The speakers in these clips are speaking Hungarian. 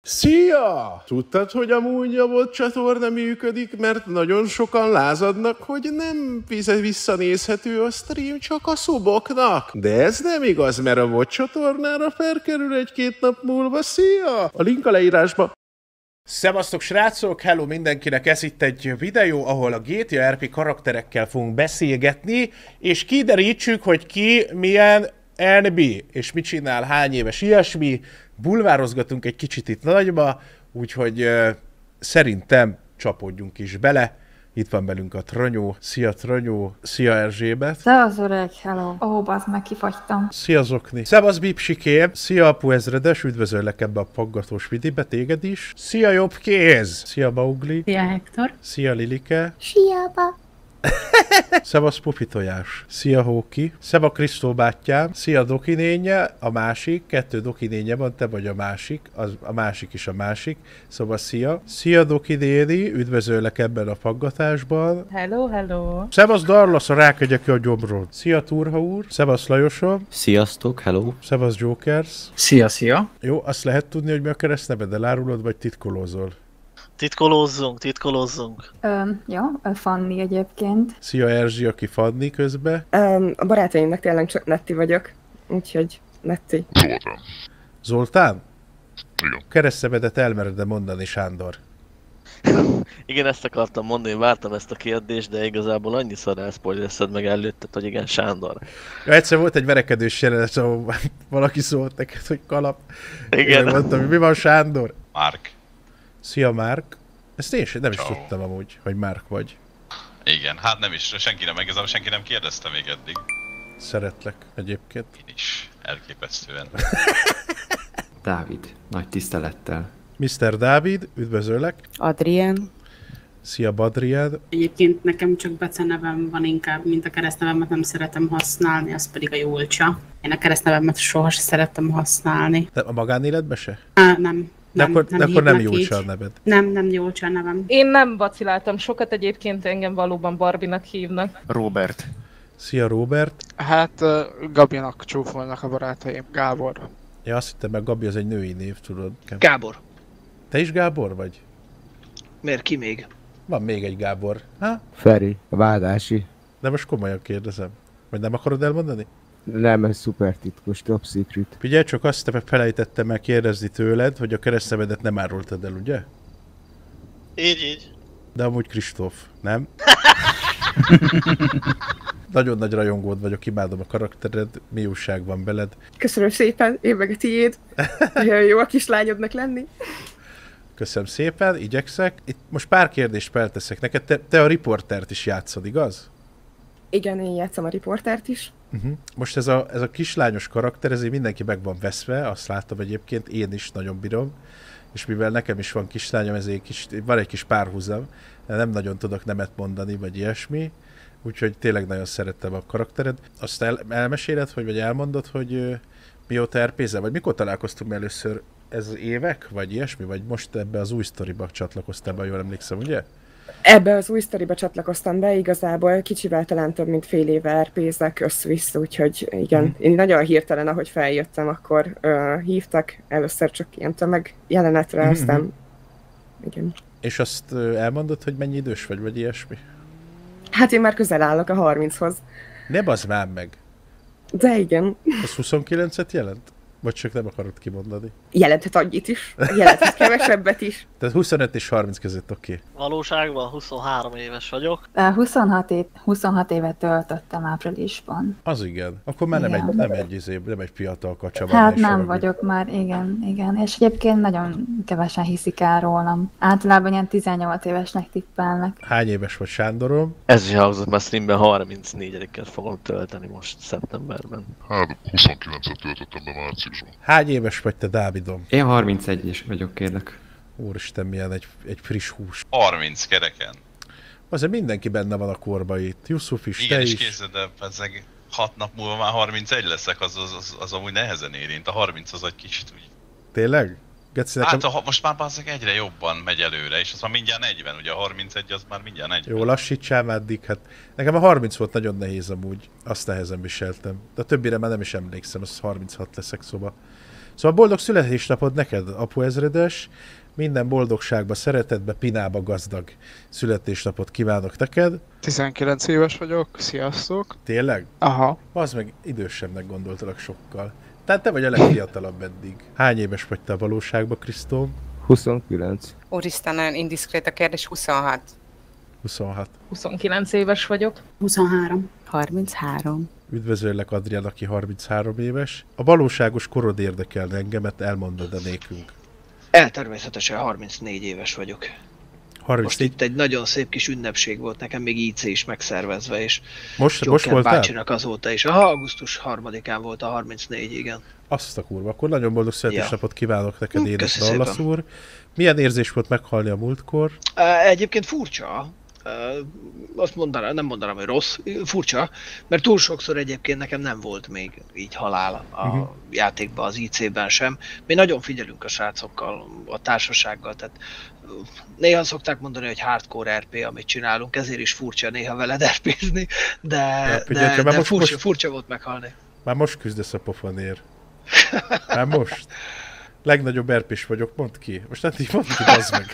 Szia! Tudtad, hogy amúgy a VOD csatorna működik, mert nagyon sokan lázadnak, hogy nem visszanézhető a stream csak a szuboknak. De ez nem igaz, mert a VOD csatornára felkerül egy-két nap múlva. Szia! A link a leírásba. Szevasztok srácok, hello mindenkinek, ez itt egy videó, ahol a GTA RP karakterekkel fogunk beszélgetni, és kiderítsük, hogy ki milyen NB, és mit csinál, hány éves ilyesmi, bulvározgatunk egy kicsit itt nagyba, úgyhogy szerintem csapódjunk is bele. Itt van velünk a Tranyó. Szia Tranyó, szia Erzsébet. Szevasz öreg, hello. Ó, bazd meg, kifagytam. Szia Zokni. Szevasz Bipsikém. Szia Apu ezredes, üdvözöllek ebbe a paggatós vidibe, téged is. Szia Jobbkéz. Szia Baugli. Szia Hector. Szia Lilike. Siaba. Szevasz Pupitojás. Szia Hóki. Szeva Krisztó bátyám. Szia Doki nénye, a másik. 2 Doki nénye van, te vagy a másik. A másik is a másik. Szóval szia. Szia Doki néni, üdvözöllek ebben a faggatásban. Hello, hello. Szevasz Darlasz, a rákegyek a gyomrod. Szia Turha úr. Szevasz Lajosom. Sziasztok, hello. Szevasz Jokers. Szia, szia. Jó, azt lehet tudni, hogy mi a keresztneved, elárulod, vagy titkolózol? Titkolózzunk. Jó, Fanni egyébként. Szia Erzsi, aki Fanni közbe. A barátaimnak tényleg csak Netti vagyok, úgyhogy Netti. Zoltán. Zoltán? Igen. Keresztnevedet elmered-e mondani, Sándor? Igen, ezt akartam mondani, vártam ezt a kérdést, de igazából annyiszor elszpoilerezted meg előtted, hogy igen, Sándor. Ja, egyszer volt egy verekedős jelenet, ahol valaki szólt neked, hogy kalap. Igen. Én mondtam, hogy mi van, Sándor? Márk. Szia, Márk. Ezt én nem is Ciao. tudtam amúgy, hogy Márk vagy. Igen, hát nem is, senki nem kérdezte még eddig. Szeretlek egyébként. Én is, elképesztően. Dávid, nagy tisztelettel. Mr. Dávid, üdvözöllek. Adrien. Szia, Badrián. Egyébként nekem csak becenevem van inkább, mint a keresztnevemet nem szeretem használni, az pedig a Julcsa. Én a keresztnevemet sohasem szerettem használni. De a magánéletben se? Nem. De akkor nem hívnak Julcsa a így. neved. Nem Julcsa a nevem. Én nem vaciláltam sokat, egyébként engem valóban Barbinak hívnak. Robert. Szia, Robert. Hát Gabinak csúfolnak a barátaim. Gábor. Ja, azt hittem, meg Gabi az egy női név, tudod. Gábor. Te is Gábor vagy? Miért ki még? Van még egy Gábor. Ha? Feri, a Vádási. De most komolyan kérdezem. Vagy nem akarod elmondani? Nem, ez szuper titkos, top secret. Figyelj, csak azt felejtettem el kérdezni tőled, hogy a keresztnevedet nem árultad el, ugye? Így. De amúgy Kristóf, nem? Nagyon nagy rajongód vagyok, imádom a karaktered, mi újság van veled. Köszönöm szépen, én meg a tiéd. Olyan jó a kislányodnak lenni. Köszönöm szépen, igyekszek. Itt most pár kérdést felteszek neked, te a riportert is játszod, igaz? Igen, én játszom a riportert is. Most ez a kislányos karakter, ezért mindenki meg van veszve, azt látom egyébként, én is nagyon bírom. És mivel nekem is van kislányom, ezért van egy kis párhuzam, nem nagyon tudok nemet mondani, vagy ilyesmi. Úgyhogy tényleg nagyon szerettem a karaktered. Azt elmeséled, vagy elmondod, hogy mióta RP-zel, vagy mikor találkoztunk először? Ez évek, vagy ilyesmi? Vagy most ebbe az új sztoriba csatlakoztál be, jól emlékszem, ugye? Ebbe az új sztoriba csatlakoztam be, igazából kicsivel talán több mint fél éve RP-zek össze-vissza, úgyhogy igen, én nagyon hirtelen, ahogy feljöttem, akkor hívtak először csak ilyen tömeg jelenetre, aztán igen. És azt elmondod, hogy mennyi idős vagy ilyesmi? Hát én már közel állok a 30-hoz. Ne bazd már meg! De igen. Az 29-et jelent? Vagy csak nem akarod kimondani? Jelenthet annyit is, jelenthet kevesebbet is. Tehát 25 és 30 között oké. Valóságban 23 éves vagyok. 26 évet töltöttem áprilisban. Az igen. Akkor már Igen. nem egy fiatal kacsa. Hát nem vagyok már, igen. És egyébként nagyon kevesen hiszik el rólam. Általában ilyen 18 évesnek tippelnek. Hány éves vagy, Sándorom? Ez is hangzott, már streamben 34-et fogom tölteni most szeptemberben. Hát 29-et töltöttem be márciusban. Hány éves vagy te, Dávidom? Én 31-es vagyok, kérlek. Úristen, milyen egy friss hús. 30 kereken. Azért mindenki benne van a korba itt. Jusuf is, Igen, te és is. készed, de ezek 6 nap múlva már 31 leszek, az amúgy nehezen érint. A 30 az egy kicsit úgy. Tényleg? Geci, nekem... Hát most már bazzeg egyre jobban megy előre, és az már mindjárt 40, ugye a 31 az már mindjárt 40. Jó, lassítsál addig, hát nekem a 30 volt nagyon nehéz amúgy, azt nehezen viseltem. De a többire már nem is emlékszem, az 36 leszek, szóval Szóval boldog születésnapod neked, Apu ezredes. Minden boldogságba, szeretetbe, pinába gazdag születésnapot kívánok neked. 19 éves vagyok, sziasztok. Tényleg? Aha. Az meg idősebbnek gondoltalak sokkal. Tehát te vagy a legfiatalabb eddig. Hány éves vagy te a valóságban, Krisztó? 29. Úristen, nagyon indiszkrét a kérdés, 26. 26. 29 éves vagyok. 23. 33. Üdvözöllek, Adrián, aki 33 éves. A valóságos korod érdekelne engemet, elmondod-e nékünk? Természetesen 34 éves vagyok. 34? Most itt egy nagyon szép kis ünnepség volt nekem, még IC is megszervezve, és most Joker voltál? bácsinak azóta is. Aha, augusztus 3-án volt a 34, igen. Azt a kurva, akkor nagyon boldog születésnapot kívánok neked, édes Köszi Dallas szépen. úr. Milyen érzés volt meghalni a múltkor? Egyébként furcsa. Azt mondanám, nem mondanám, hogy rossz, furcsa, mert túl sokszor egyébként nekem nem volt még így halál a játékban, az IC-ben sem. Mi nagyon figyelünk a srácokkal, a társasággal, tehát néha szokták mondani, hogy hardcore RP, amit csinálunk, ezért is furcsa néha veled RP-zni, de furcsa volt meghalni. Már most küzdesz a pofonért. Már most. Legnagyobb RP-s vagyok, mondd ki. Most nem így mondd ki, bazd meg.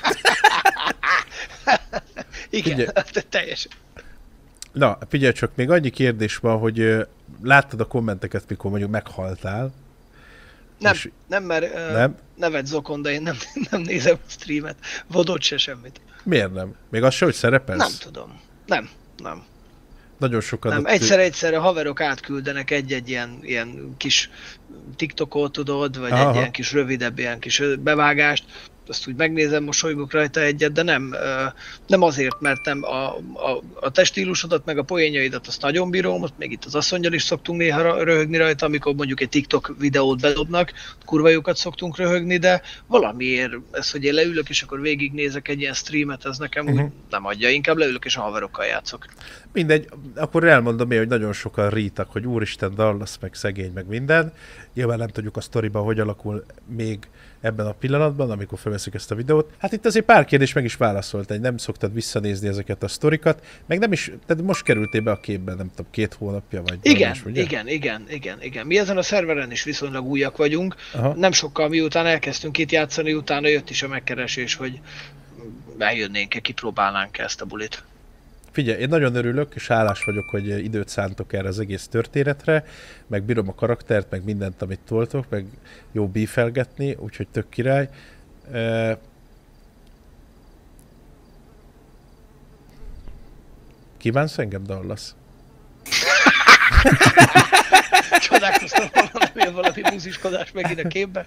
Igen, teljesen. Na, figyelj csak, még annyi kérdés van, hogy láttad a kommenteket, mikor mondjuk meghaltál. Nem, mert nevet zokon, de én nem nézem a streamet. Vodot se semmit. Miért nem? Még az se, hogy szerepelsz? Nem tudom. Nem. Nagyon sokan... Nem, egyszer a haverok átküldenek egy-egy ilyen kis TikTokot, tudod, vagy egy ilyen kis rövidebb, ilyen kis bevágást, azt úgy megnézem, mosolygok rajta egyet, de nem azért, mert nem a te stílusodat, meg a poénjaidat azt nagyon bírom, ott még itt az asszonnyal is szoktunk néha röhögni rajta, amikor mondjuk egy TikTok videót bedobnak, kurva jókat szoktunk röhögni, de valamiért ez, hogy én leülök és akkor végignézek egy ilyen streamet, ez nekem úgy nem adja, inkább leülök és a haverokkal játszok. Mindegy, akkor elmondom én, hogy nagyon sokan rítak, hogy úristen, Dallas, meg szegény, meg minden. Nyilván nem tudjuk a sztoriban, hogy alakul még ebben a pillanatban, amikor felveszünk ezt a videót. Hát itt azért pár kérdés meg is válaszolt, egy nem szoktad visszanézni ezeket a sztorikat, meg nem is, tehát most kerültél be a képben, nem tudom, 2 hónapja vagy. Igen. Mi ezen a szerveren is viszonylag újak vagyunk. Nem sokkal miután elkezdtünk itt játszani, utána jött is a megkeresés, hogy eljönnénk-e, kipróbálnánk ezt a bulit. Figyelj, én nagyon örülök, és hálás vagyok, hogy időt szántok erre az egész történetre, meg bírom a karaktert, meg mindent, amit toltok, meg jó bífelgetni, úgyhogy tök király. Kívánsz engem, Dallas? Csodálkoztam volna, nem jön valami búziskodás megint a képbe.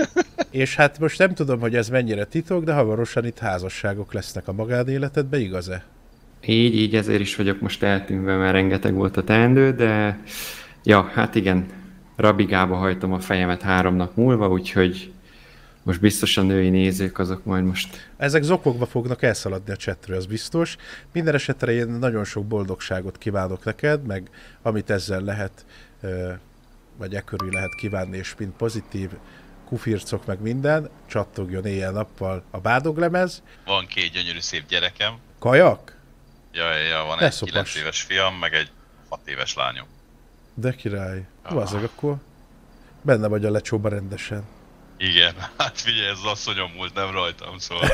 És hát most nem tudom, hogy ez mennyire titok, de hamarosan itt házasságok lesznek a magánéletedben, igaz-e? Így, ezért is vagyok most eltűnve, mert rengeteg volt a teendő, de ja, hát igen, rabigába hajtom a fejemet 3 nap múlva, úgyhogy most biztos a női nézők azok majd most... Ezek zokogva fognak elszaladni a chatről, az biztos. Minden esetre én nagyon sok boldogságot kívánok neked, meg amit ezzel lehet, vagy körül lehet kívánni, és mind pozitív kufircok, meg minden, csattogjon éjjel-nappal a bádoglemez. Van 2 gyönyörű szép gyerekem. Kajak? Ja, van egy 9 éves fiam, meg egy 6 éves lányom. De király. Vazzag, akkor benne vagy a lecsóba rendesen. Igen, hát figyelj, ez az asszonyom múlt, nem rajtam, szóval.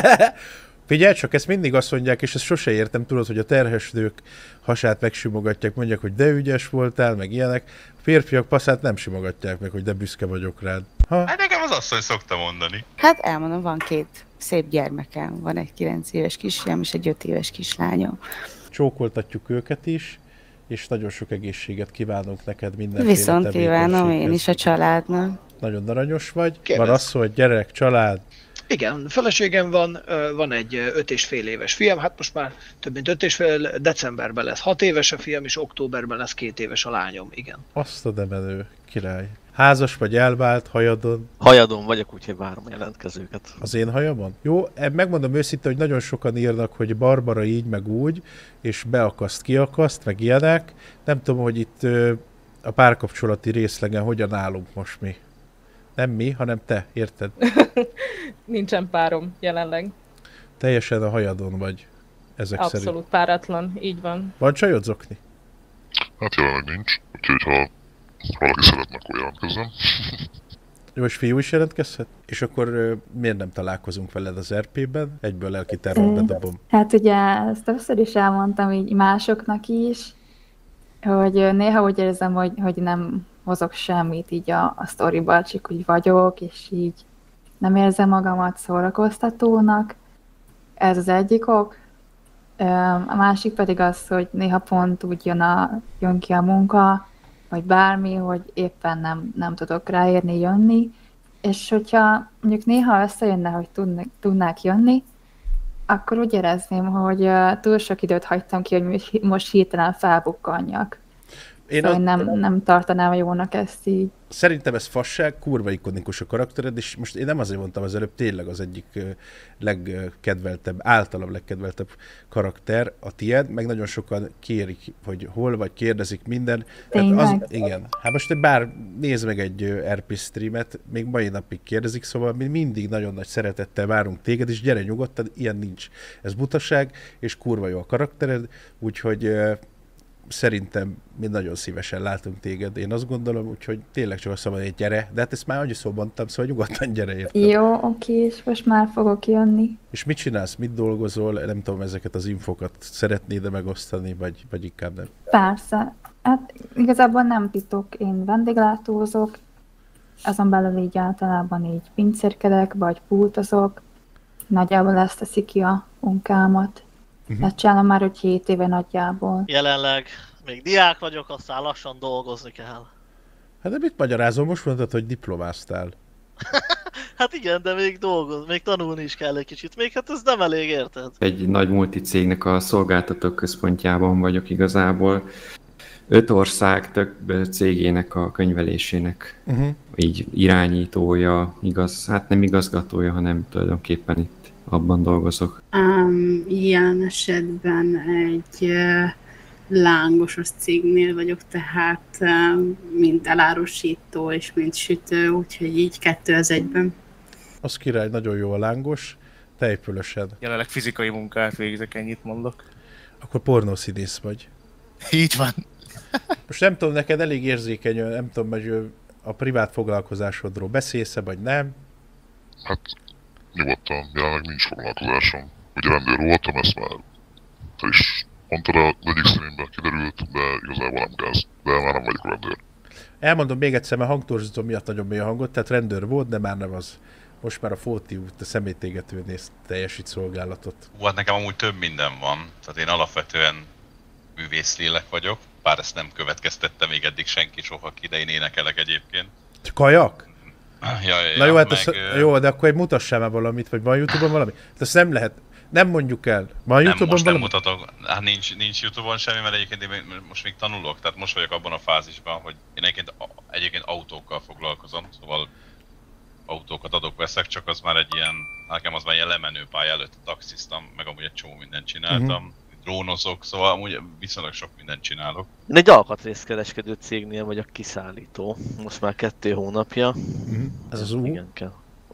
Figyelj csak, ezt mindig azt mondják, és ezt sose értem, tudod, hogy a terhes nők hasát megsimogatják, mondják, hogy de ügyes voltál, meg ilyenek. A férfiak passzát nem simogatják meg, hogy de büszke vagyok rád. Hát nekem az asszony szokta mondani. Hát elmondom, van 2 szép gyermekem, van egy 9 éves kisfiam és egy 5 éves kislányom. Csókoltatjuk őket is, és nagyon sok egészséget kívánunk neked, mindenféle Viszont kívánom én is a családnak. Nagyon aranyos vagy. Van asszony, gyerek, család. Igen, feleségem van egy 5,5 éves fiam, hát most már több mint 5,5, decemberben lesz 6 éves a fiam, és októberben lesz 2 éves a lányom, igen. Azt a demenő, király. Házas vagy elvált, hajadon? Hajadon vagyok, úgyhogy várom a jelentkezőket. Az én hajamon? Jó, megmondom őszintén, hogy nagyon sokan írnak, hogy Barbara így, meg úgy, és beakaszt, kiakaszt, meg ilyenek. Nem tudom, hogy itt a párkapcsolati részlegen hogyan állunk most mi. Nem mi, hanem te, érted? Nincsen párom jelenleg. Teljesen a hajadon vagy, ezek Abszolút szerint. páratlan, így van. Van csajod, Zokni? Hát jelenleg nincs, úgyhogy ha valaki szeretne, akkor jelentkezzem. Jó, és fiú is jelentkezhet? És akkor miért nem találkozunk veled az RP-ben? Egyből lelki terror bedobom. Hát ugye ezt többször is elmondtam így másoknak is, hogy néha úgy érzem, hogy nem hozok semmit így a sztoriba, csak úgy vagyok, és így nem érzem magamat szórakoztatónak. Ez az egyik ok. A másik pedig az, hogy néha pont úgy jön ki a munka, vagy bármi, hogy éppen nem tudok ráérni jönni, és hogyha mondjuk néha összejönne, hogy tudnák jönni, akkor úgy érezném, hogy túl sok időt hagytam ki, hogy most hirtelen felbukkanjak. Szóval nem tartanám jónak ezt így. Szerintem ez fasság, kurva ikonikus a karaktered, és most én nem azért mondtam az előbb, tényleg az egyik legkedveltebb, általam legkedveltebb karakter a tied, meg nagyon sokan kérik, hogy hol vagy, kérdezik minden. Igen. Hát most bár nézd meg egy RP streamet, még mai napig kérdezik, szóval mi mindig nagyon nagy szeretettel várunk téged, és gyere nyugodtan, ilyen nincs. Ez butaság, és kurva jó a karaktered, úgyhogy szerintem mi nagyon szívesen látunk téged, én azt gondolom, úgyhogy tényleg csak azt mondom, hogy gyere, de hát ezt már annyiszor mondtam, szóval nyugodtan gyere, érted? Jó, oké, és most már fogok jönni. És mit csinálsz, mit dolgozol, nem tudom, ezeket az infokat szeretnéd-e megosztani, vagy inkább nem? Persze, hát igazából nem titok, én vendéglátózok, azon belül így általában így pincérkedek, vagy pultozok, nagyjából ezt teszi ki a munkámat. Ezt csinálom már 7 éve nagyjából. Jelenleg még diák vagyok, aztán lassan dolgozni kell. Hát de mit magyarázol? Most mondtad, hogy diplomáztál. Hát igen, de még tanulni is kell egy kicsit. Még hát ez nem elég, érted? Egy nagy multicégnek a szolgáltató központjában vagyok igazából. 5 ország több cégének a könyvelésének így irányítója, hát nem igazgatója, hanem tulajdonképpen itt abban dolgozok. Ilyen esetben egy lángosos cégnél vagyok, tehát mint elárusító és mint sütő, úgyhogy így 2 az 1-ben. Az király, nagyon jó a lángos, tejfölösed. Jelenleg fizikai munkát végzek, ennyit mondok. Akkor pornószínész vagy. Így van. Most nem tudom, neked elég érzékeny, nem tudom, hogy a privát foglalkozásodról beszélsz-e, vagy nem? Hát nyugodtan, jelenleg nincs foglalkozásom. Ugye rendőr voltam, ezt már te is mondtad az egyik streamben kiderült, de igazából nem gáz, de már nem vagyok rendőr. Elmondom még egyszer, mert hangtorzító miatt nagyon mély a hangot, tehát rendőr volt, de már nem az. Most már a Fóti út, a személytégetőnél teljesít szolgálatot. Hát nekem amúgy több minden van, tehát én alapvetően művészlélek vagyok, bár ezt nem következtette még eddig senki soha ki, de én énekelek egyébként. Kajak? Ja, na jó, hát jó, de akkor mutassál már valamit, vagy van YouTube-on valami? Ezt nem lehet, nem mondjuk el. Van YouTube-on most valami? Nem mutatok, hát nincs YouTube-on semmi, mert egyébként én most még tanulok, tehát most vagyok abban a fázisban, hogy én egyébként autókkal foglalkozom, szóval autókat adok-veszek, csak az már egy ilyen, nekem az már ilyen lemenő pálya, előtt taxiztam, meg amúgy egy csomó mindent csináltam. Drónozok, szóval amúgy viszonylag sok mindent csinálok. Én egy alkatrészkereskedő cégnél vagyok kiszállító, most már 2 hónapja. Ez az igen, kell.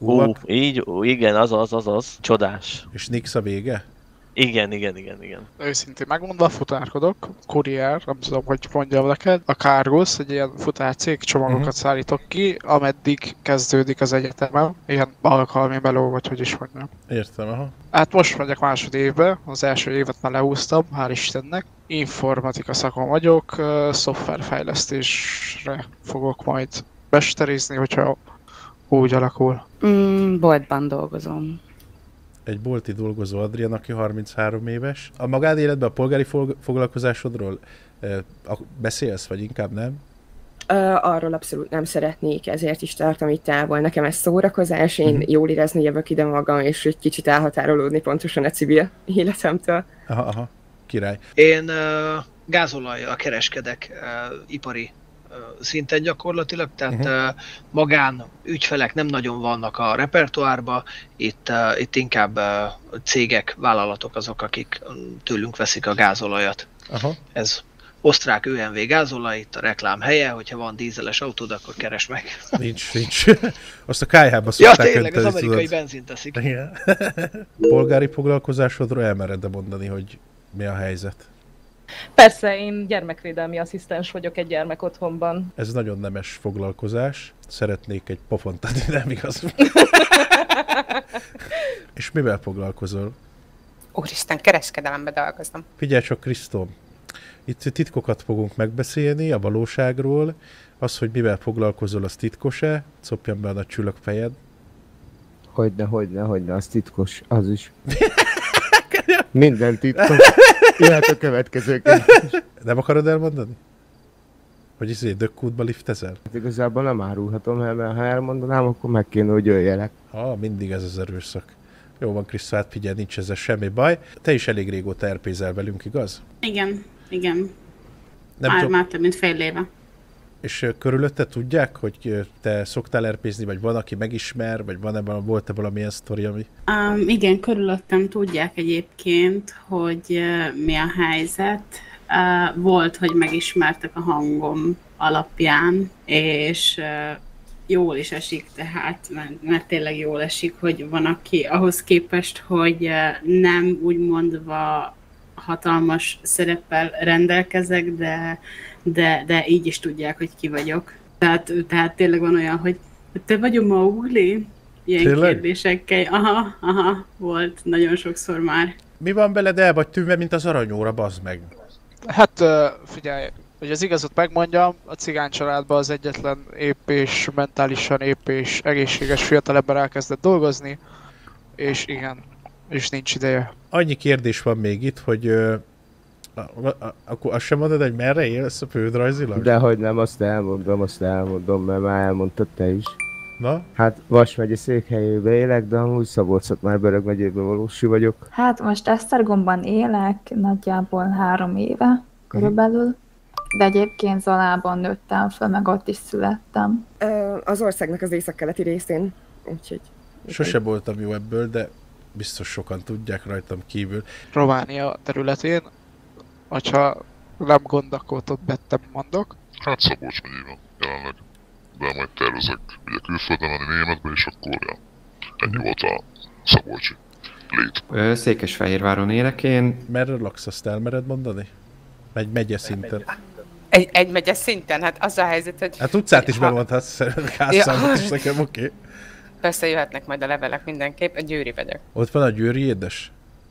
Igen, az. Csodás. És Nix a vége? Igen. Őszintén megmondva, futárkodok, kuriér, nem tudom, hogy mondjam neked. A Cargos, egy ilyen futárcég, csomagokat szállítok ki, ameddig kezdődik az egyetemem. Ilyen alkalmi meló, vagy hogy is mondjam. Értem, aha. Hát most megyek másodévbe, az első évet már leúztam, hál' Istennek. Informatika szakon vagyok, szoftverfejlesztésre fogok majd mesterizni, hogyha úgy alakul. Boltban dolgozom. Egy bolti dolgozó Adrián, aki 33 éves. A magánéletben a polgári foglalkozásodról beszélsz, vagy inkább nem? Arról abszolút nem szeretnék, ezért is tartom itt távol. Nekem ez szórakozás, én jól érezni jövök ide magam, és egy kicsit elhatárolódni pontosan a civil életemtől. Aha, király. Én gázolajjal kereskedek ipari szinten gyakorlatilag, tehát magán ügyfelek nem nagyon vannak a repertoárba, itt inkább cégek, vállalatok azok, akik tőlünk veszik a gázolajat. Aha. Ez osztrák ÖMV gázolaj, itt a reklám helye, hogyha van dízeles autód, akkor keresd meg. Nincs. Azt a kályhába szokták tényleg, az amerikai benzint teszik. Igen. Polgári foglalkozásodról elmered mondani, hogy mi a helyzet? Persze, én gyermekvédelmi asszisztens vagyok egy gyermekotthonban. Ez nagyon nemes foglalkozás. Szeretnék egy pofont adni, nem igaz? És mivel foglalkozol? Úristen, kereskedelembe dolgozom. Figyelj csak, Krisztó, itt titkokat fogunk megbeszélni a valóságról. Az, hogy mivel foglalkozol, az titkos-e? Szopjan be a nagy csülökfejed. Hogyne, az titkos, az is. Minden titkos. Jöhet a következő kérdés. Nem akarod elmondani? Hogy dökkútba liftezel? Hát igazából nem árulhatom el, mert ha elmondanám, akkor meg kéne, hogy jöjjelek. Mindig ez az erőszak. Jó van, Krisztó, hát figyelj, nincs ezzel semmi baj. Te is elég régóta RP-zel velünk, igaz? Igen. Nem Már több mint fél éve. És körülötte tudják, hogy te szoktál RP-zni, vagy van, aki megismer, vagy volt-e valamilyen sztori, ami... Igen, körülöttem tudják egyébként, hogy mi a helyzet. Volt, hogy megismertek a hangom alapján, és jól is esik tehát, mert tényleg jól esik, hogy van, aki ahhoz képest, hogy nem úgymondva hatalmas szereppel rendelkezek, de így is tudják, hogy ki vagyok. Tehát tényleg van olyan, hogy te vagy a Mowgli? Ilyen tényleg? Kérdésekkel. Aha, volt nagyon sokszor már. Mi van veled, el vagy tűnve, mint az aranyóra, bazd meg? Hát figyelj, hogy az igazat megmondjam, a cigány családban az egyetlen épp és mentálisan épp és egészséges fiatalember elkezdett dolgozni, és igen, és nincs ideje. Annyi kérdés van még itt, hogy akkor azt sem mondod, hogy merre élsz a földrajzilag? Dehogy nem, azt elmondom, mert már elmondtad te is. Na? Hát Vas megye székhelyébe élek, de amúgy Szabolcs-Szatmár-Bereg megyében valósi vagyok. Hát most Esztergomban élek nagyjából 3 éve körülbelül, de egyébként Zalában nőttem föl, meg ott is születtem. Az országnak az északkeleti részén, úgyhogy... Sose voltam jó ebből, de biztos sokan tudják rajtam kívül. Románia területén, hogyha nem gond, akkor ott bettem mondok. Hát Szabolcs megyében jelenleg, de majd tervezek ugye külföldön menni Németbe, és akkor ja, ennyi volt a szabolcsi lét. Székesfehérváron élek én. Merre laksz, azt elmered mondani? Egy megye szinten. Egy megye szinten? Hát az a helyzet, hogy... Hát utcát is bemondhatsz, házszámot is nekem, oké. Persze jöhetnek majd a levelek mindenképp, a Győri vagyok. Ott van a győri édes?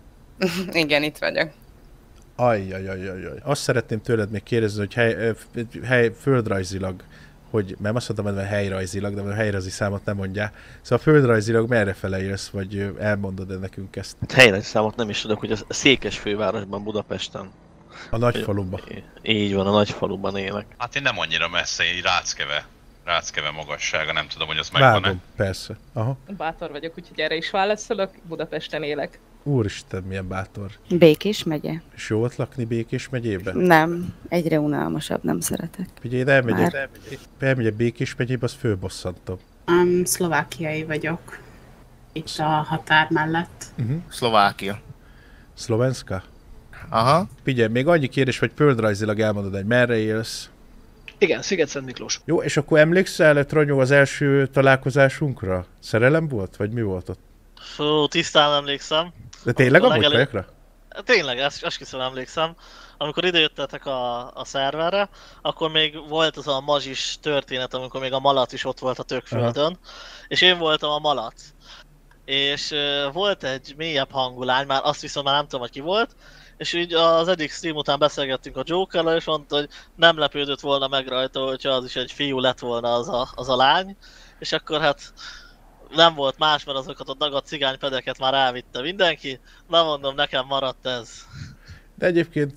Igen, itt vagyok. Ajjajajajaj. Azt szeretném tőled még kérdezni, hogy földrajzilag, hogy nem azt mondtam, hogy helyrajzilag, de a helyrajzi számot nem mondják. Szóval földrajzilag merre fele élsz, vagy elmondod-e nekünk ezt? Helyrajzi számot nem is tudok, hogy a Székesfővárosban, Budapesten. A nagyfaluban. Így van, a nagyfaluban élek. Hát én nem annyira messze, így Ráckeve magassága, nem tudom, hogy az megvan-e. Vágom, persze. Aha. Bátor vagyok, úgyhogy erre is válaszolok, Budapesten élek. Úristen, milyen bátor. Békés megye. És jó ott lakni Békés megyében? Nem, egyre unalmasabb, nem szeretek. Figyelj, elmegyek Békés megyébe, az fölbosszantom. Szlovákiai vagyok. Itt a határ mellett. Szlovákia. Szlovenska? Aha. Figyelj, még annyi kérdés, hogy földrajzilag elmondod, hogy merre élsz. Igen, Sziget-Szent Miklós. Jó, és akkor emlékszel, Tranyó, az első találkozásunkra? Szerelem volt, vagy mi volt ott? Fú, tisztán emlékszem. De tényleg amúgy kajakra? Tényleg, esküszöm emlékszem. Amikor idejöttetek a szerverre, akkor még volt az a mazsis történet, amikor még a malac is ott volt a tökföldön, és én voltam a malac. És volt egy mélyebb hangulány, már azt viszont már nem tudom, hogy ki volt, és így az egyik stream után beszélgettünk a Jokerrel, és mondta, hogy nem lepődött volna meg rajta, hogyha az is egy fiú lett volna az a lány, és akkor hát nem volt más, mert azokat a dagadt cigánypedeket már elvitte mindenki, nem mondom, nekem maradt ez. De egyébként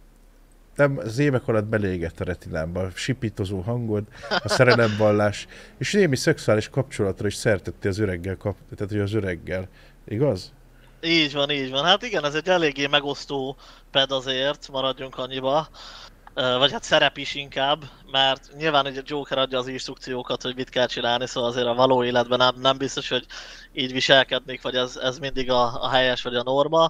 nem, az évek alatt beleégett a retinámba, a sipítozó hangod, a szerelemvallás, és némi szexuális kapcsolatra is szertettél az öreggel, tehát hogy az öreggel, igaz? Így van. Hát igen, ez egy eléggé megosztó ped azért, maradjunk annyiba. Vagy hát szerep is inkább, mert nyilván egy Joker adja az instrukciókat, hogy mit kell csinálni, szóval azért a való életben nem biztos, hogy így viselkednék, vagy ez mindig a helyes vagy a norma.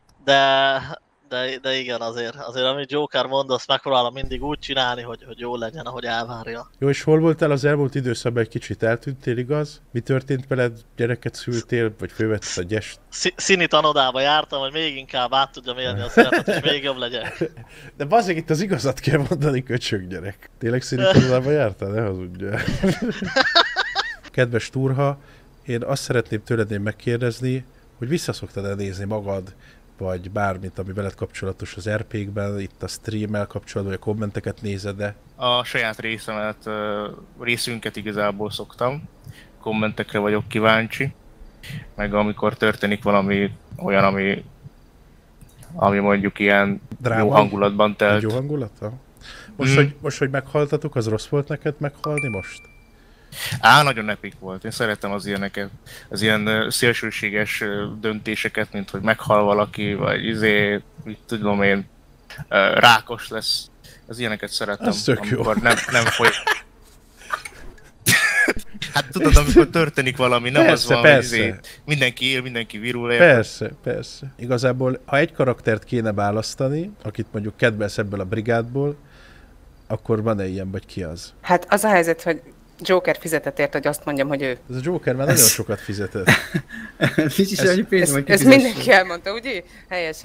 De igen, azért amit Joker mond, azt megpróbálom mindig úgy csinálni, hogy jó legyen, ahogy elvárja. Jó, és hol voltál az elmúlt időszakban, egy kicsit eltűntél, igaz? Mi történt veled? Gyereket szültél, vagy fölvetted a gyest? Színi tanodába jártam, hogy még inkább át tudjam élni a szeretet, és még jobb legyek. De bazzeg, itt az igazat kell mondani, köcsög gyerek. Tényleg színi tanodába jártál? Ne hazudjál. kedves Turha, én azt szeretném tőled megkérdezni, hogy visszaszoktad elnézni magad, vagy bármit, ami veled kapcsolatos az RP-kben, itt a streammel kapcsolatban, vagy a kommenteket nézed-e? A saját részünket igazából szoktam. Kommentekre vagyok kíváncsi. Meg amikor történik valami olyan, ami mondjuk ilyen dráma, jó hangulatban telt. Jó hangulata? Most, hogy meghaltatok, az rossz volt neked meghalni most? Nagyon epik volt. Én szeretem az ilyeneket, az ilyen szélsőséges döntéseket, mint hogy meghal valaki, vagy mit tudom én, rákos lesz. Az ilyeneket szeretem. Az tök jó. Amikor nem foly... Hát tudod, amikor történik valami, nem persze, az van, hogy mindenki él, mindenki virul. Persze. Igazából, ha egy karaktert kéne választani, akit mondjuk kedvelsz ebből a brigádból, akkor van-e ilyen, vagy ki az? Hát az a helyzet, hogy Joker fizetett ért, hogy azt mondjam, hogy ő. Ez a Joker már nagyon sokat fizetett. Ez mindenki elmondta, ugye? Helyes.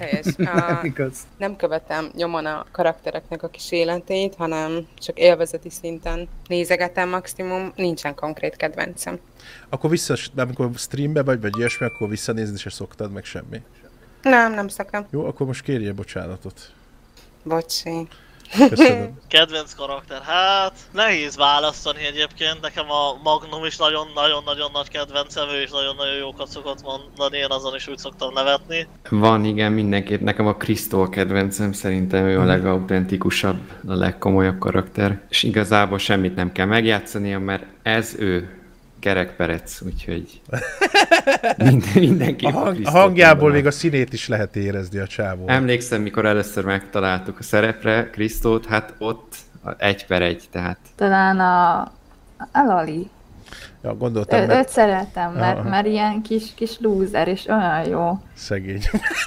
Nem követem nyomon a karaktereknek a kis életét, hanem csak élvezeti szinten nézegetem maximum, nincsen konkrét kedvencem. Akkor amikor streambe vagy ilyesmi, akkor visszanézni se szoktad meg semmi? Nem szoktam. Jó, akkor most kérjél bocsánatot. Bocsi. Köszönöm. Kedvenc karakter, hát nehéz választani egyébként, nekem a Magnum is nagyon-nagyon nagy kedvencem, ő is nagyon-nagyon jókat szokott mondani, én azon is úgy szoktam nevetni. Van, igen, mindenképp. Nekem a Crystal kedvencem, szerintem ő a legautentikusabb, a legkomolyabb karakter. És igazából semmit nem kell megjátszania, mert ez ő. Kerekperec, úgyhogy mindenképp a hangjából még a színét is lehet érezni a csávó. Emlékszem, mikor először megtaláltuk a szerepre Krisztót, hát ott 1/1, tehát. Talán a Lali. Ja, gondoltam. Őt szeretem, mert ilyen kis loser, és olyan jó. Szegény.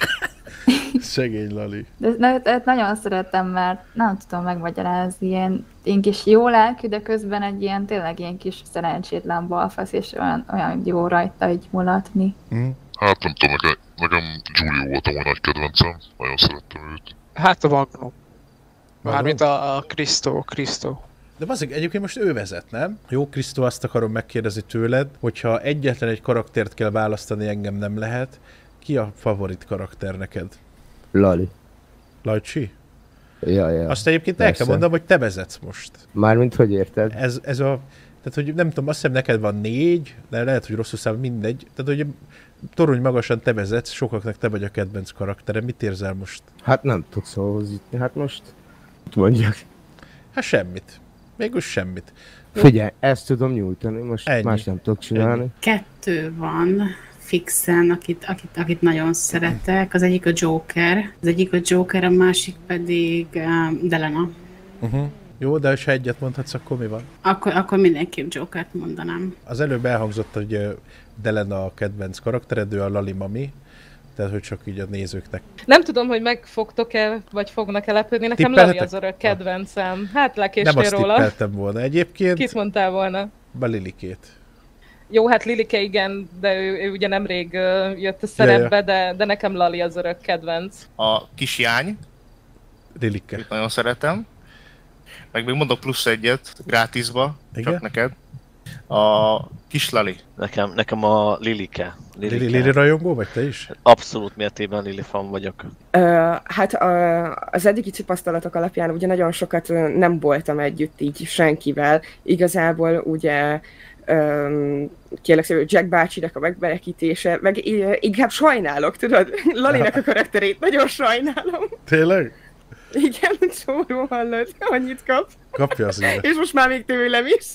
Szegény Lali. De őt nagyon szeretem, mert nem tudom megmagyarázni, ilyen kis jó lelkű, de közben tényleg ilyen kis szerencsétlen balfasz, és olyan jó rajta így mulatni. Hát nem tudom, nekem Giulio volt a nagy kedvencem, nagyon szerettem őt. Hát a Magnum. Mármint a Krisztó. De azért egyébként most ő vezet, nem? Jó, Krisztó, azt akarom megkérdezni tőled, hogyha egyetlen egy karaktert kell választani, engem nem lehet, ki a favorit karakter neked? Lali. Lajcsi? Ja. Azt egyébként el kell mondanom, hogy te vezetsz most. Mármint hogy érted? Ez a... Tehát, hogy nem tudom, azt hiszem neked van 4, de lehet, hogy rosszul szám, mindegy. Tehát, hogy torony magasan te vezetsz, sokaknak te vagy a kedvenc karaktere. Mit érzel most? Hát nem tudsz szóhoz jutni, hát most mondjak. Hát semmit. Mégis semmit. Figyelj, ezt tudom nyújtani, most ennyi. Más nem tudok csinálni. Ennyi. 2 van fixen, akit nagyon szeretek. Az egyik a Joker, a másik pedig Delena. Jó, de ha egyet mondhatsz, akkor mi van? Akkor mindenképp Jokert mondanám. Az előbb elhangzott, hogy Delena a kedvenc karaktered, ő a Lali mami. Tehát, hogy csak így a nézőknek. Nem tudom, hogy megfogtok-e, vagy fognak-e lepődni. Nekem Lali az örök kedvencem. Hát lekéstél róla. Nem azt tippeltem volna egyébként. Kit mondtál volna? A Lilikét. Jó, hát Lilike igen, de ő ugye nemrég jött a szerepbe, de nekem Lali az örök kedvenc. A kisjány. Lilike. Itt nagyon szeretem. Meg még mondok plusz egyet, grátisba, csak neked. A kis Lali. Nekem a Lilike. Lili rajongó vagy te is? Abszolút mértékben Lili fan vagyok. Hát az eddigi tapasztalatok alapján ugye nagyon sokat nem voltam együtt így senkivel. Igazából ugye kérlek szépen, Jack bácsinak a megberekítése, meg inkább sajnálok, tudod? Lalinak a karakterét nagyon sajnálom. Tényleg? Igen, csóró hallod, annyit kap. Kapja az élet. És most már még tőlem is.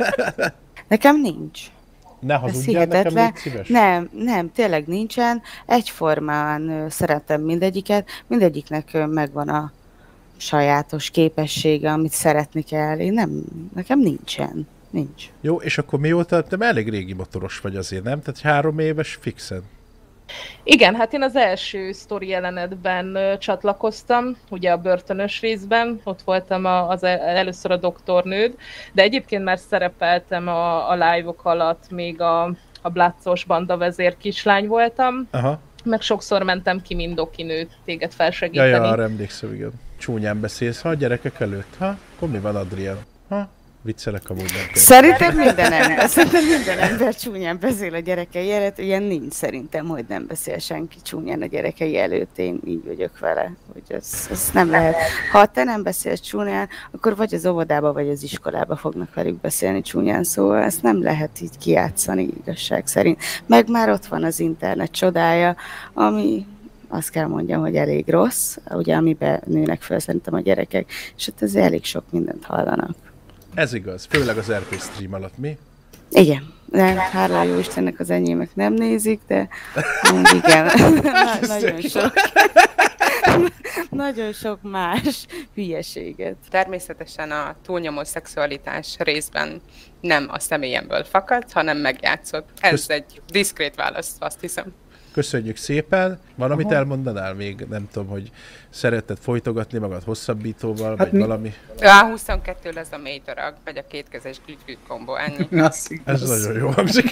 Nekem nincs. Ne hazudjál nekem, légy szíves. Nem, tényleg nincsen. Egyformán szeretem mindegyiknek megvan a sajátos képessége, amit szeretni kell. Nekem nincsen. Nincs. Jó, és akkor mióta, te elég régi motoros vagy azért, nem? Tehát 3 éves fixen. Igen, hát én az első sztori jelenetben csatlakoztam, ugye a börtönös részben, ott voltam először a doktornőd, de egyébként már szerepeltem a live-ok alatt, még a Bláccos banda vezér kislány voltam, meg sokszor mentem ki, mint dokinőt téged felsegíteni. Ja, arra emlékszem, igen. Csúnyán beszélsz, ha a gyerekek előtt, ha? Akkor mi van, Adrián? Ha? Viccelek amúgy nem kell. Szerintem minden ember csúnyán beszél a gyerekei előtt, ilyen nincs szerintem, hogy nem beszél senki csúnyán a gyerekei előtt, én így vagyok vele, hogy ez nem lehet. Ha te nem beszélsz csúnyán, akkor vagy az óvodába, vagy az iskolába fognak velük beszélni csúnyán, szóval ezt nem lehet így kijátszani igazság szerint. Meg már ott van az internet csodája, ami azt kell mondjam, hogy elég rossz, ugye amiben nőnek fel szerintem a gyerekek, és ott azért elég sok mindent hallanak. Ez igaz, főleg az RP stream alatt, mi? Igen, de hála jó Istennek az enyémek nem nézik, de igen, nagyon sok. Nagyon sok más hülyeséget. Természetesen a túlnyomó szexualitás részben nem a személyemből fakad, hanem megjátszott. Ez egy diszkrét válasz, azt hiszem. Köszönjük szépen. Van, amit elmondanál még? Nem tudom, hogy szereted folytogatni magad hosszabbítóval, vagy valami? A 22 lesz a mély darag, vagy a kétkezes glüt kombó, ennyi. Ez nagyon jó hangzik.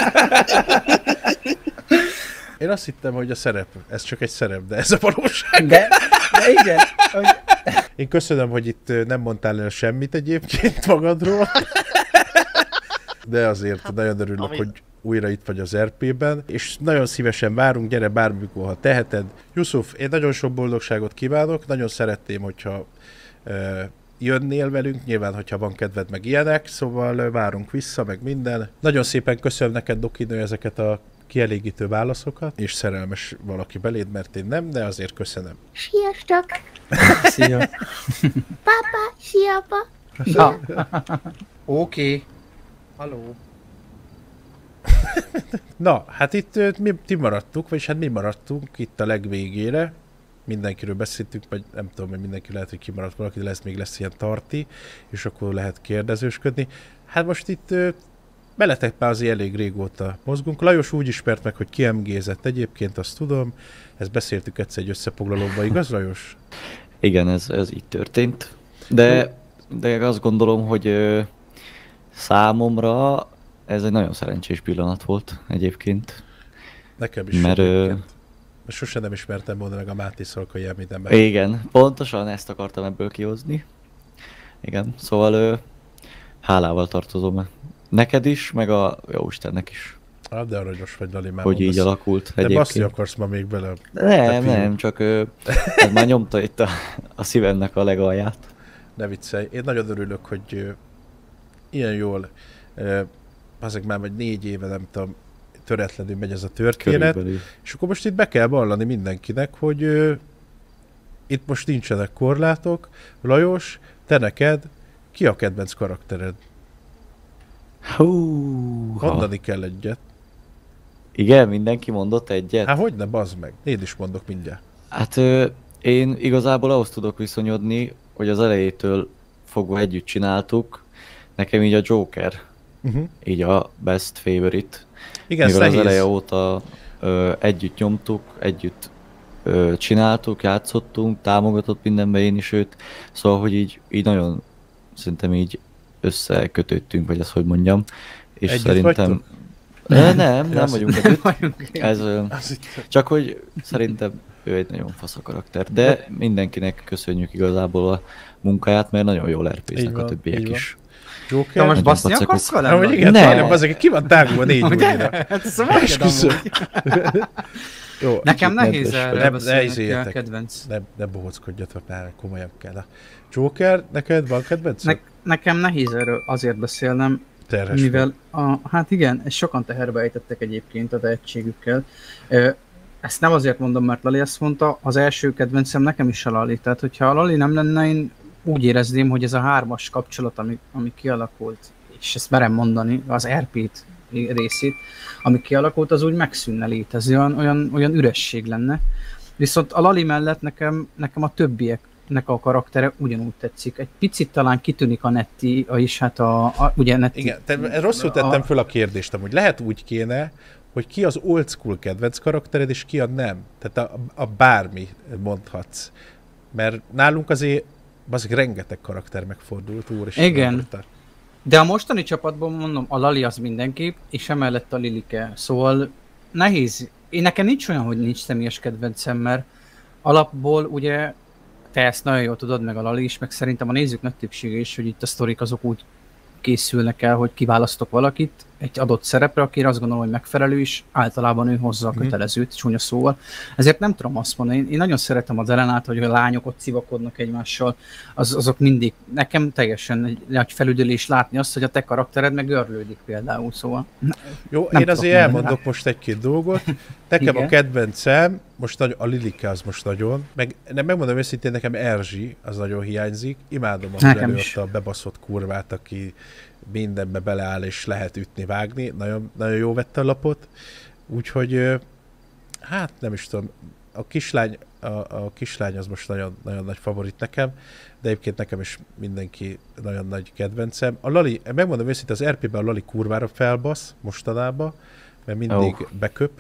Én azt hittem, hogy a szerep, ez csak egy szerep, de ez a valóság. De igen. Hogy... Én köszönöm, hogy itt nem mondtál el semmit egyébként magadról. De azért nagyon örülök, hogy újra itt vagy az RP-ben, és nagyon szívesen várunk, gyere bármikor, ha teheted. Yusuf, én nagyon sok boldogságot kívánok, nagyon szeretném, hogyha jönnél velünk, nyilván, hogyha van kedved meg ilyenek, szóval várunk vissza, meg minden. Nagyon szépen köszönöm neked, Dokinő, ezeket a kielégítő válaszokat, és szerelmes valaki beléd, mert én nem, de azért köszönöm. Sziasztok! Szia! Papa, szia, apa! Ja. Oké. Halló. Na, hát itt ti maradtuk, vagyis hát mi maradtunk itt a legvégére. Mindenkiről beszéltünk, vagy nem tudom, hogy mindenki lehet, hogy kimaradt valaki, de lesz ilyen tarti, és akkor lehet kérdezősködni. Hát most itt veletek már azért elég régóta mozgunk. Lajos úgy ismert meg, hogy kiemgézett egyébként, azt tudom. Ezt beszéltük egyszer egy összefoglalóban, igaz, Lajos? Igen, ez így történt. De azt gondolom, hogy számomra ez egy nagyon szerencsés pillanat volt egyébként. Nekem is. Mert sosem nem ismertem volna meg a Máté Szalkai említemben. Igen, pontosan ezt akartam ebből kihozni. Igen, szóval hálával tartozom neked is, meg a Jóistennek is. De aranyos vagy, Lali, már hogy így alakult egyébként. De baszni akarsz ma még bele? Nem, csak ez már nyomta itt a szívemnek a legalját. Ne viccelj, én nagyon örülök, hogy ilyen jól, azok már vagy 4 éve, nem tudom, töretlenül megy ez a történet. Körülbelül. És akkor most itt be kell vallani mindenkinek, hogy itt most nincsenek korlátok. Lajos, te neked ki a kedvenc karaktered? Mondani kell egyet. Igen, mindenki mondott egyet? Hát hogyne, bazd meg. Én is mondok mindjárt. Hát én igazából ahhoz tudok viszonyodni, hogy az elejétől fogva együtt csináltuk. Nekem így a Joker, így a best favorite. Igen, mivel az eleje óta együtt nyomtuk, együtt csináltuk, játszottunk, támogatott mindenben én is őt. Szóval, hogy így nagyon szerintem így összekötöttünk, vagy ezt hogy mondjam. És együtt szerintem... Nem vagyunk együtt. Ez, csak hogy szerintem ő egy nagyon fasz a karakter. De mindenkinek köszönjük igazából a munkáját, mert nagyon jól RP-znek a többiek is. Joker? Most baszni akarsz velem? Hogy igen, nem. Azért ki van tágulva 4 órára. Hát ez jó, nekem nehéz erre beszélni a kedvenc. Ne bohockodjatok, már komolyan kell. Joker, neked van kedvenc? Nekem nehéz erről azért beszélnem, terhes mivel hát igen, ezt sokan teherbe ejtettek egyébként a tehetségükkel. Ezt nem azért mondom, mert Lali ezt mondta, az első kedvencem nekem is a Lali. Tehát, hogyha a Lali nem lenne, én úgy érezném, hogy ez a 3-as kapcsolat, ami kialakult, és ezt merem mondani, az RP-t részét, ami kialakult, az úgy megszűnne létezni, olyan üresség lenne. Viszont a Lali mellett nekem a többieknek a karaktere ugyanúgy tetszik. Egy picit talán kitűnik a Netti, és hát ugye Netti... Igen, rosszul tettem föl a kérdést, amúgy lehet úgy kéne, hogy ki az old school kedvenc karaktered, és ki a nem. Tehát a bármi mondhatsz. Mert nálunk azért rengeteg karakter megfordult, igen. De a mostani csapatban mondom, a Lali az mindenképp, és emellett a Lilike. Szóval nehéz. Nekem nincs olyan, hogy nincs személyes kedvencem, mert alapból ugye te ezt nagyon jól tudod, meg a Lali is, meg szerintem a nézők nagy többsége is, hogy itt a sztorik azok úgy készülnek el, hogy kiválasztok valakit egy adott szerepre, akire azt gondolom, hogy megfelelő, és általában ő hozza a kötelezőt, csúnya szóval. Ezért nem tudom azt mondani, én nagyon szeretem az Elenát, hogy a lányok ott szivakodnak egymással, azok mindig, nekem teljesen egy nagy felüdülés látni azt, hogy a te karaktered meg örlődik például, szóval. Jó, én azért elmondok most egy-két dolgot. Nekem a kedvencem, most a Lilike az most nagyon, megmondom őszintén, nekem Erzsi az nagyon hiányzik. Imádom, ahogy előadta a bebaszott kurvát, aki mindenbe beleáll és lehet ütni, vágni. Nagyon, nagyon jó vette a lapot. Úgyhogy, hát nem is tudom, a kislány az most nagyon, nagyon nagy favorit nekem, de egyébként nekem is mindenki nagyon nagy kedvencem. A Lali, megmondom őszintén, az RP-ben a Lali kurvára felbasz mostanában, mert mindig beköp.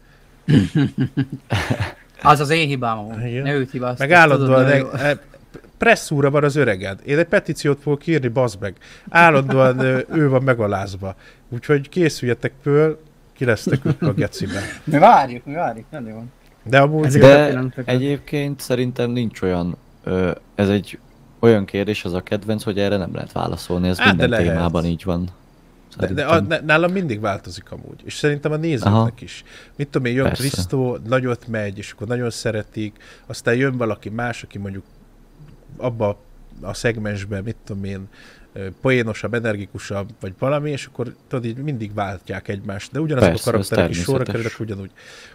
Az az én hibám, ne őt hibáztat. Meg állandóan presszúra van az öreged. Én egy petíciót fogok írni, bazd meg. Állandóan ő van megalázva. Úgyhogy készüljetek föl, ki lesztek ők a geciben. Mi várjuk, nem jó. De egyébként szerintem nincs olyan, ez egy olyan kérdés, az a kedvenc, hogy erre nem lehet válaszolni, ez minden témában így van. De nálam mindig változik amúgy, és szerintem a nézőknek is. Mit tudom én, jön Krisztó, nagyot megy, és akkor nagyon szeretik, aztán jön valaki más, aki mondjuk abba a szegmensben, mit tudom én, poénosabb, energikusabb, vagy valami, és akkor tudod, így mindig váltják egymást, de ugyanazok a karakterek is sorra kerülnek ugyanúgy.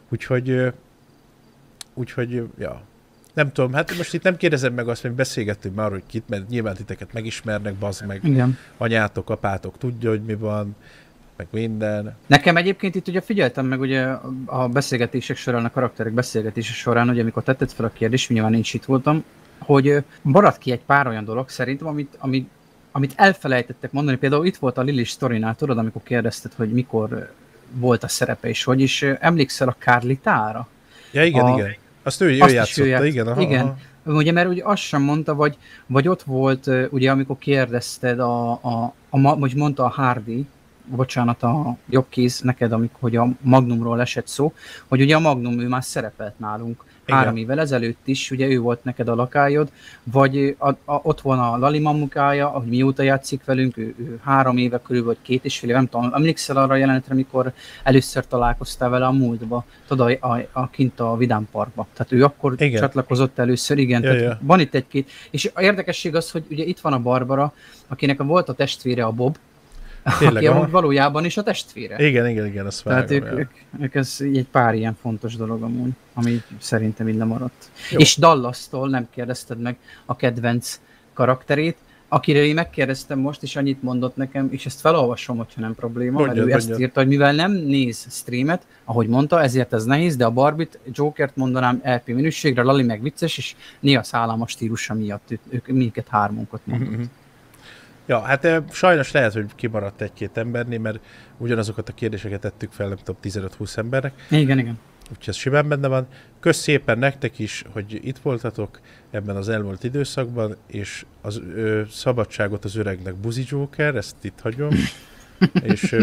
Úgyhogy, ja. Nem tudom, hát most itt nem kérdezem meg azt, hogy beszélgettünk már, hogy kit, mert nyilván titeket megismernek, bazd meg. Igen. Anyátok, apátok tudja, hogy mi van, meg minden. Nekem egyébként itt ugye figyeltem meg ugye a beszélgetések során, a karakterek beszélgetések során, hogy amikor tetted fel a kérdést, nyilván nincs itt voltam, hogy maradt ki egy pár olyan dolog szerintem, amit elfelejtettek mondani. Például itt volt a Lili sztorinál, tudod, amikor kérdezted, hogy mikor volt a szerepe és hogy, és emlékszel a Carlitára? Ja, igen. Azt ő játszotta, igen. Igen, ugye, mert ugye azt sem mondta, vagy ott volt, ugye, amikor kérdezted, hogy mondta a Hardy, bocsánat, a jobb kéz neked, hogy a Magnumról esett szó, hogy ugye a Magnum, ő már szerepelt nálunk 3 évvel ezelőtt is, ugye ő volt neked a lakályod, vagy ott van a Lali mamukája, ahogy mióta játszik velünk, ő 3 éve körül, vagy 2,5 éve, nem tudom, emlékszel arra a jelenetre, amikor először találkoztál vele a múltba, tudod, kint a Vidám Parkba. Tehát ő akkor csatlakozott először, igen. Tehát van itt egy-két, és a érdekesség az, hogy ugye itt van a Barbara, akinek volt a testvére a Bob, aki amúgy valójában is a testvére. Igen, azt vágom. Tehát ők ez egy pár ilyen fontos dolog amúgy, ami szerintem így lemaradt. Jó. És Dallas-tól nem kérdezted meg a kedvenc karakterét, akire én megkérdeztem most, és annyit mondott nekem, és ezt felolvasom, hogyha nem probléma, mert ő ezt írta, hogy mivel nem néz streamet, ahogy mondta, ezért ez nehéz, de a Barbit, Jokert mondanám RP minőségre, Lali meg vicces, és néha szállalmas stílusa miatt ők minket hármunkat mondott. Ja, hát sajnos lehet, hogy kimaradt egy-két embernél, mert ugyanazokat a kérdéseket tettük fel, nem tudom, 15-20 embernek. Igen. Úgyhogy ez simán benne van. Kösz szépen nektek is, hogy itt voltatok ebben az elmúlt időszakban, és az szabadságot az öregnek Buzi Joker, ezt itt hagyom, és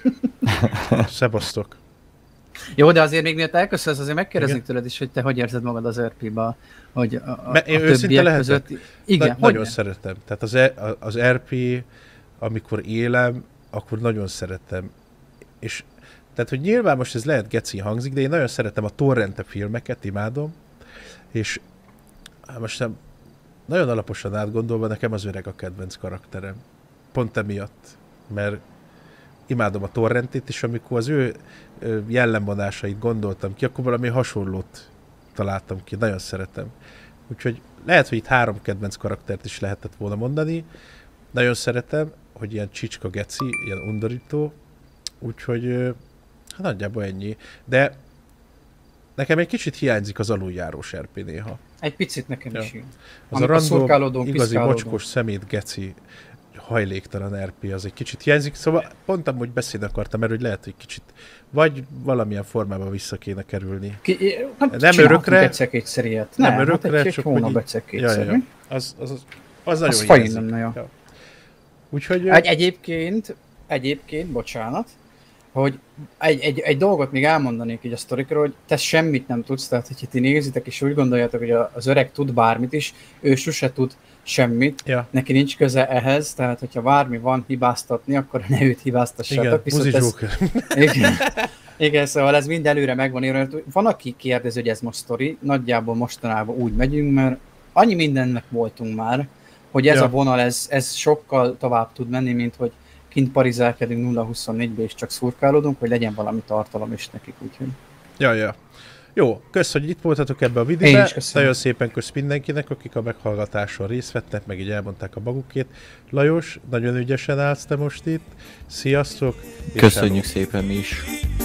szevasztok. Jó, de azért még miatt elköszönsz, azért megkérdeznék tőled is, hogy te hogy érzed magad az RP-ba, hogy a többiek között... Igen, nagyon szeretem. Tehát az RP, amikor élem, akkor nagyon szeretem. És tehát, hogy nyilván most ez lehet geci hangzik, de én nagyon szeretem a torrente filmeket, imádom, és most nem, nagyon alaposan átgondolva, nekem az öreg a kedvenc karakterem. Pont emiatt, mert imádom a torrentét, és amikor az ő jellemvonásait gondoltam ki, akkor valami hasonlót találtam ki, nagyon szeretem. Úgyhogy lehet, hogy itt 3 kedvenc karaktert is lehetett volna mondani. Nagyon szeretem, hogy ilyen csicska geci, ilyen undorító, úgyhogy hát nagyjából ennyi. De nekem egy kicsit hiányzik az aluljárós RP néha. Egy picit nekem is. Az a random, igazi mocskos szemét geci, hajléktalan RP az egy kicsit hiányzik, szóval pont amúgy beszélni akartam erről, hogy lehet, hogy kicsit vagy valamilyen formában vissza kéne kerülni. Nem örökre. Egyszer ilyet. Nem örökre, csak hónap egyszer. Az nagyon hiányzik. Úgyhogy... Egyébként, bocsánat, hogy egy dolgot még elmondanék így a sztorikról, hogy te semmit nem tudsz, tehát hogyha ti nézitek és úgy gondoljátok, hogy az öreg tud bármit is, ő sose tud semmit, neki nincs köze ehhez, tehát hogyha bármi van hibáztatni, akkor ne őt hibáztassátok. Igen, igen, szóval ez mind előre megvan írva. Van, aki kérdezi, hogy ez most sztori, nagyjából mostanában úgy megyünk, mert annyi mindennek voltunk már, hogy ez a vonal, ez sokkal tovább tud menni, mint hogy kint parizálkedünk 0-24-be és csak szurkálódunk, hogy legyen valami tartalom is nekik, úgyhogy. Ja. Jó, kösz, hogy itt voltatok ebbe a videóban. Nagyon szépen kösz mindenkinek, akik a meghallgatáson részt vettek, meg így elmondták a magukét. Lajos, nagyon ügyesen állsz te most itt. Sziasztok! Köszönjük szépen mi is!